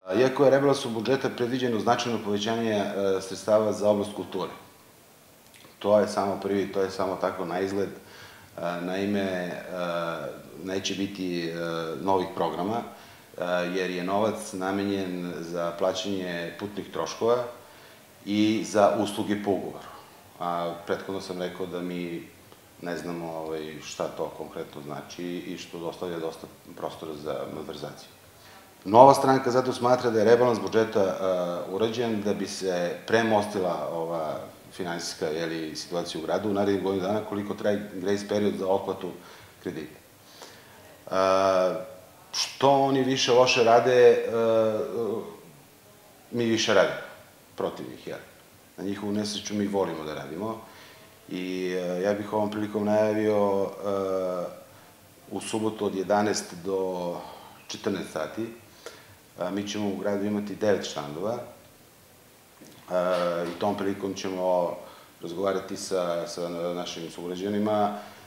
Iako je rebalansom budžeta predviđeno značajno povećanje sredstava za oblast kulture. To je samo prvi, to je samo tako na izgled. Naime, neće biti novih programa, jer je novac namenjen za plaćanje putnih troškova i za usluge po ugovoru. A prethodno sam rekao da mi ne znamo šta to konkretno znači i što ostavlja dosta prostora za malverzaciju. Nova stranka zato smatra da je rebalans budžeta urađen da bi se premostila ova finansijska situacija u gradu u narednih godinu dana, koliko traje grejs period za otplatu kredita. Što oni više loše rade, mi više radimo protiv njih, jel? Na njihovu nesreću mi volimo da radimo i ja bih ovom prilikom najavio u subotu od 11 do 14 sati. Mi ćemo u gradu imati 9 štandova i tom prilikom ćemo razgovarati sa našim sugrađanima